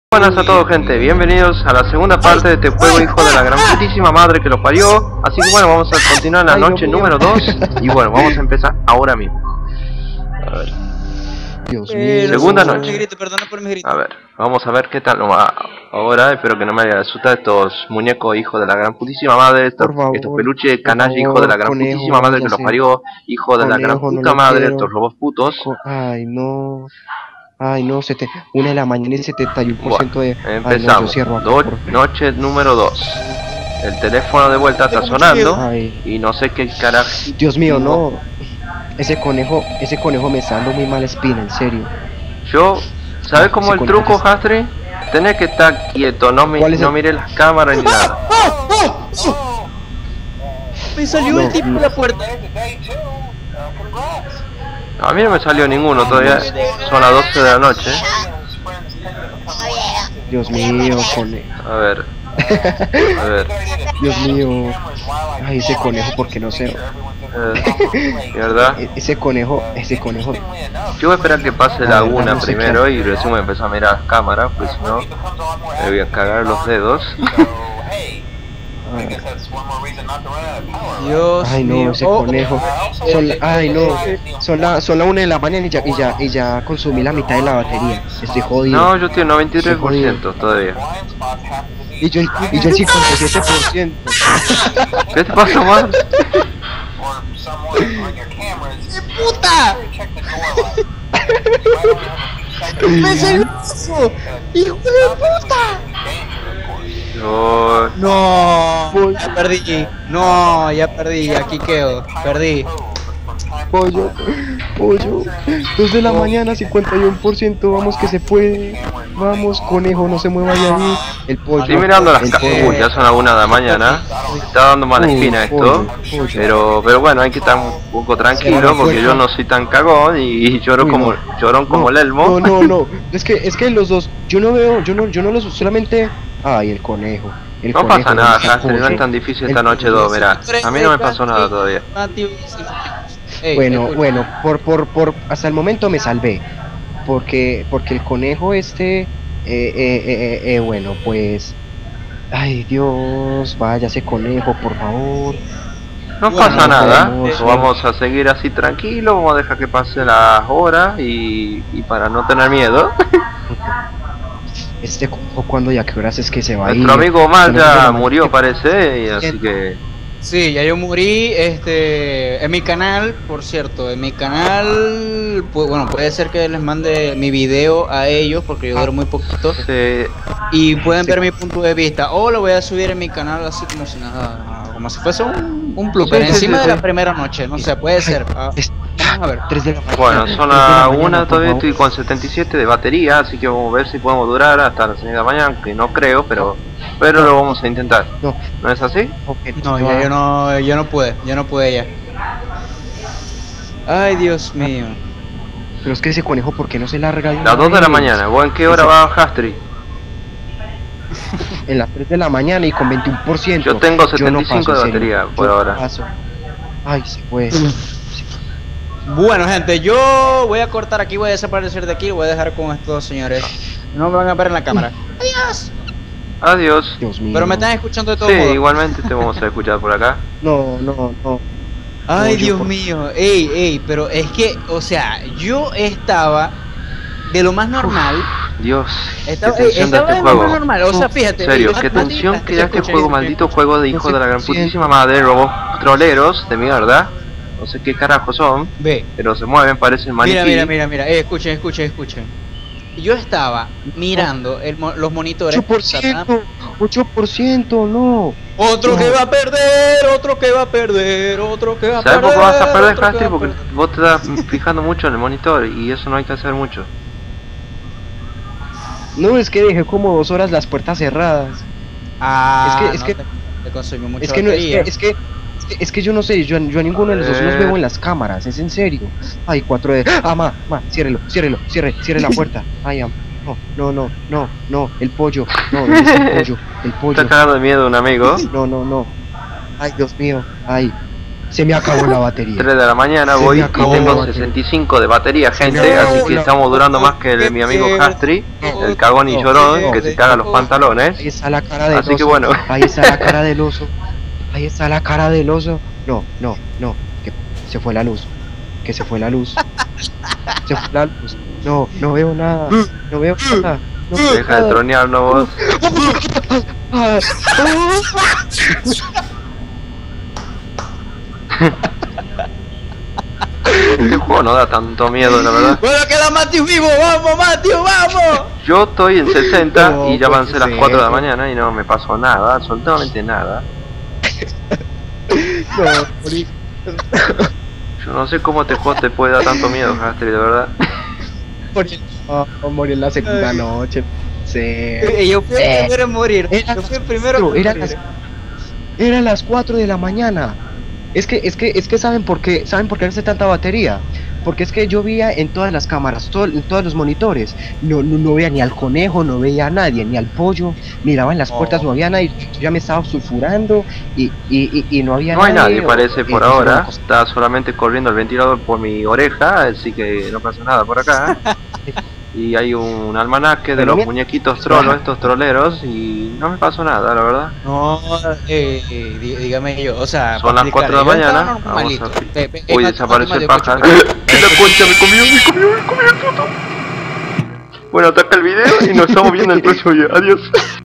Buenas a todos, gente, bienvenidos a la segunda parte de este juego, hijo de la gran putísima madre que lo parió. Así que bueno, vamos a continuar la noche número 2. Y bueno, vamos a empezar ahora mismo. A ver. Dios mío. Segunda noche. Perdona por mi grito. A ver, vamos a ver qué tal nos va ahora. Espero que no me haya asustado estos muñecos, hijo de la gran putísima madre. Estos peluches canalla, hijo de la gran putísima madre que lo parió. Hijo de la gran puta madre, estos robots putos. Ay, no. Ay, no, 1 de la mañana y 71% de... Empezamos. Ay, no, noche número 2. El teléfono de vuelta está sonando. Ay. Y no sé qué carajo. Dios mío, no. Ese conejo me está dando muy mala espina, en serio. Yo, ¿sabes cómo el truco, Hastri? Tenés que estar quieto, no mire las cámaras ni nada. Me salió el tipo de la puerta. A mí no me salió ninguno, todavía son las 12 de la noche. Dios mío, conejo. A ver. Dios mío. Ay, ese conejo, porque no sé. ¿Verdad? Ese conejo. Yo voy a esperar que pase la una primero y recién voy a empezar a mirar las cámaras, pues si no me voy a cagar los dedos. Dios ay no, mío. ese conejo. Ay no, son la 1 de la mañana y ya consumí la mitad de la batería. Estoy jodido. No, yo estoy en 93% todavía. Y yo el 57%. ¿Qué te pasa, man? ¡Puta! ¡Me salió eso! ¡Hijo de puta! No. No, ya perdí. No, ya perdí. Aquí quedo. Perdí. Pollo. 2 de la mañana, 51%. Vamos que se puede. Vamos, conejo, no se mueva de ahí. El pollo. Estoy mirando las cámaras. Ya son las 1 de la mañana. Está dando mala espina esto. Pero bueno, hay que estar un poco tranquilo porque yo no soy tan cagón y llorón como el Elmo. No. Es que los dos, yo no los solamente. Ay, el conejo. No pasa nada, Hastri, no es tan difícil esta noche 2, verá. A mí no me pasó nada todavía. Bueno, por hasta el momento me salvé. Porque el conejo bueno, pues. Ay, Dios, vaya ese conejo, por favor. No pasa nada, vamos a seguir así tranquilo, vamos a dejar que pase las horas y para no tener miedo. Este conejo, cuando ya qué horas es que se va a ir. Nuestro amigo Omar ya murió, parece, y así que... Sí, ya yo morí, en mi canal, por cierto, en mi canal, pues, bueno, puede ser que les mande mi video a ellos, porque yo duro muy poquito, y pueden ver mi punto de vista, o lo voy a subir en mi canal así como si nada, como si fuese un blooper, encima de la primera noche, no sé, puede ser. Vamos a ver. 3 de la mañana. Bueno, son las 1, todavía estoy con 77 de batería, así que vamos a ver si podemos durar hasta las 6 de la mañana, que no creo, pero lo vamos a intentar. ¿No es así? No, ya yo no pude ya. Ay, Dios mío. Pero es que ese conejo, ¿por qué no se larga? Las 2 de la mañana. ¿Vos en qué hora va Hastri? En las 3 de la mañana y con 21%. Yo tengo 75 de batería por ahora. Ay, se puede. Bueno, gente, yo voy a cortar aquí, voy a desaparecer de aquí, voy a dejar con estos dos señores. No me van a ver en la cámara. Adiós. Adiós. Dios mío. Pero me están escuchando de todo modo. Sí, igualmente te vamos a escuchar por acá. No. Ay, Dios mío. Ey, pero es que, o sea, yo estaba de lo más normal. Dios, estaba qué tensión de este de lo juego. más normal, o sea, fíjate. En serio, qué tensión que da este juego, maldito juego de hijo de la gran putísima madre, robots troleros de mierda. No sé qué carajo son, pero se mueven, parecen maniquí. Mira, escuchen. Yo estaba mirando los monitores. 8%, no. Otro que va a perder. ¿Sabes por qué vas a perder, Hastri? Porque vos te estás fijando mucho en el monitor y eso no hay que hacer mucho. No, es que dejé como 2 horas las puertas cerradas. Es que te consumió mucho. Es que yo no sé, yo a ninguno de los dos los veo en las cámaras, es en serio. Ay, 4 de... ciérrelo, cierre la puerta. Ay, no, el pollo. No, ¿dónde está el pollo? Está cagado de miedo un amigo. No. Ay, Dios mío, ay. Se me acabó la batería. 3 de la mañana voy y tengo 65 de batería, gente, así que estamos durando más que el de mi amigo Hastri, el cagón y llorón, que se caga los pantalones. Ahí está la cara del así que oso. bueno. Ahí está la cara del oso. Ahí está la cara del oso. No, que se fue la luz. Que se fue la luz. Se fue la luz. No veo nada. No veo nada. No veo Deja nada. de tronearnos vos. Este juego no da tanto miedo, la verdad. Bueno, queda Matthew vivo, vamos, Matthew, vamos. Yo estoy en 60 No, y ya pues, avancé las 4 de la mañana y no me pasó nada, absolutamente nada. No, morí. Yo no sé cómo este juego te puede dar tanto miedo, Hastri, de verdad. Morí en la segunda noche. Sí. Yo fui el primero en morir. Yo fui el primero en morir. Eran las 4 de la mañana. Es que ¿saben por qué hace tanta batería? Porque es que yo veía en todas las cámaras, en todos los monitores, no veía ni al conejo, no veía a nadie, ni al pollo, miraba en las puertas, no había nadie, yo ya me estaba sulfurando y no había No hay nadie. nadie, parece, por ahora. Está solamente corriendo el ventilador por mi oreja, así que no pasa nada por acá. Y hay un almanaque de los muñequitos trolos, estos troleros, y no me pasó nada, la verdad. No, dígame yo, o sea... Son las 4 de la mañana. Vamos a... Uy, desapareció el pájaro. La concha me comió el puto. Bueno, ataca el video y nos estamos viendo en el próximo video. Adiós.